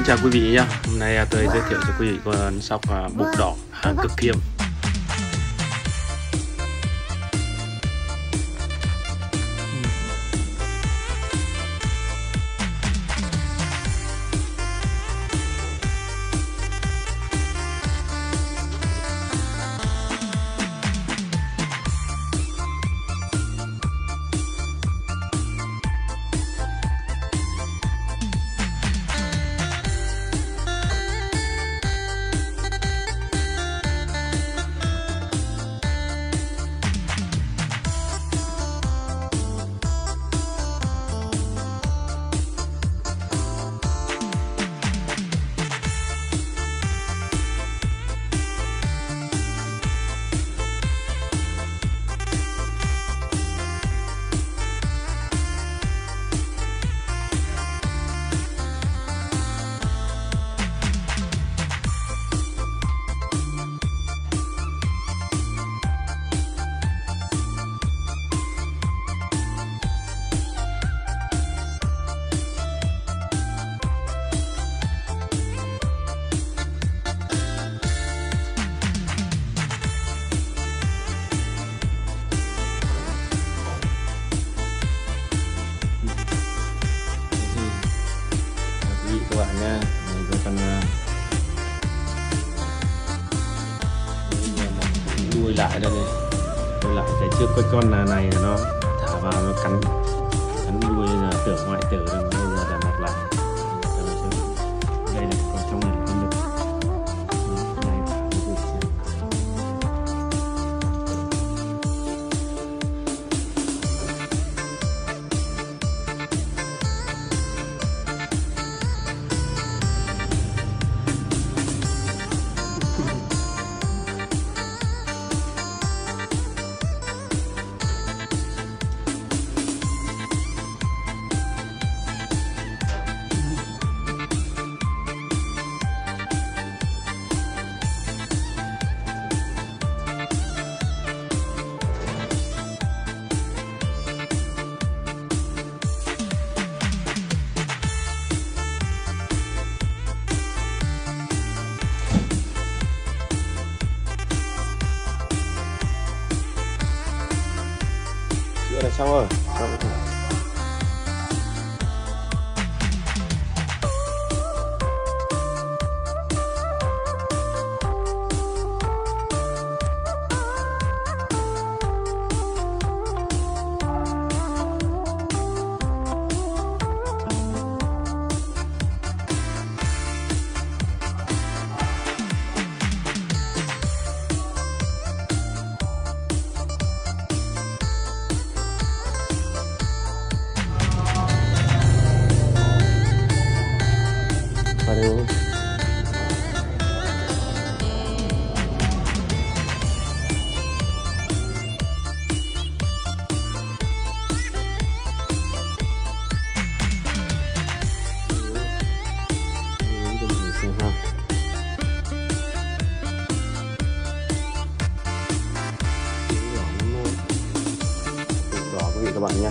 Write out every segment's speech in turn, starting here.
chào quý vị nhé. Hôm nay tôi giới thiệu cho quý vị con sóc bụng đỏ cực kiêm. Các bạn nha, này con đuôi lại đây này, đuôi lại cái trước cái con này nó thả vào nó cắn đuôi, là tưởng ngoại tử rồi, bây giờ đã mọc lại. Đây này, còn trong này con đực này thả cái đuôi xem. Chữa là xong rồi. Aduh. Đỏ quý vị các bạn nha.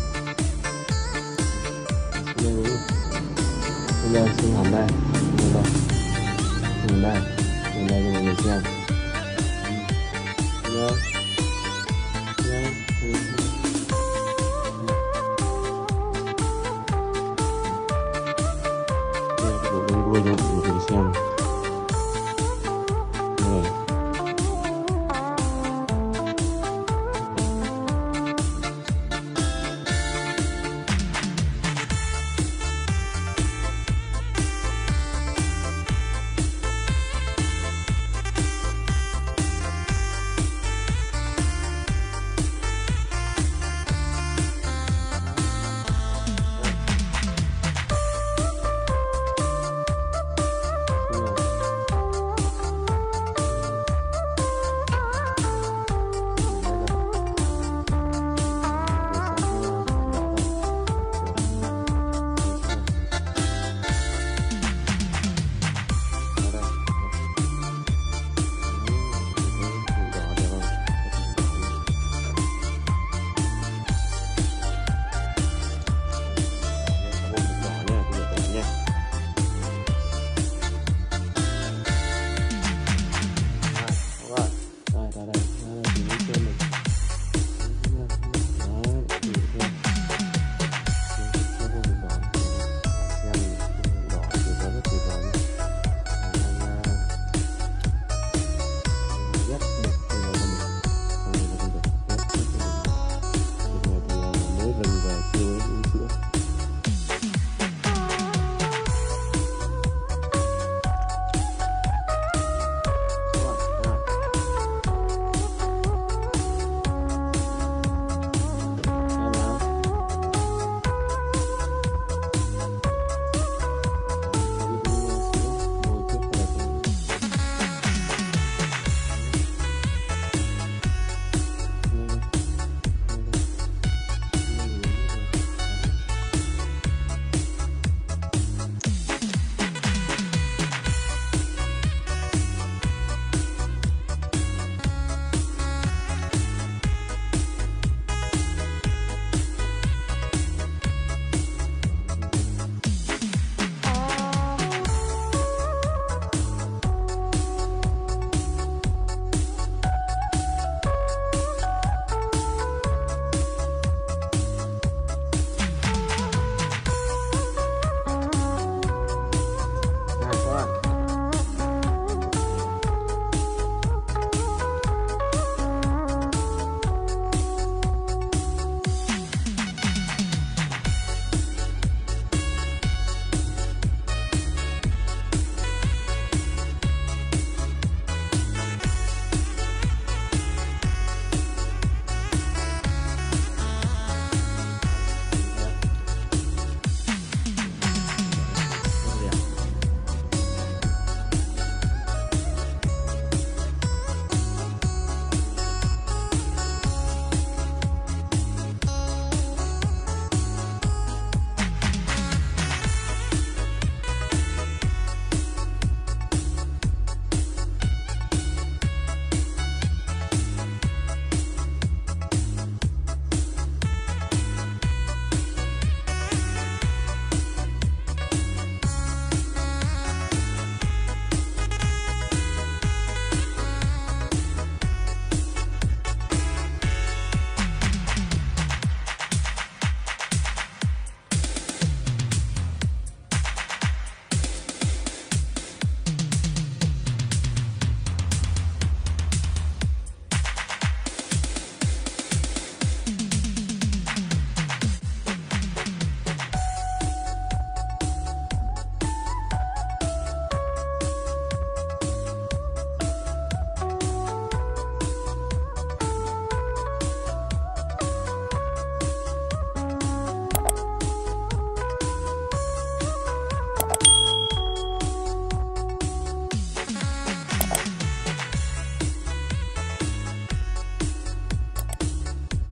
Bây giờ xin hẳn đây, nhìn đây cho mọi người xem. Đây, cái bộ đuôi cho mọi người xem.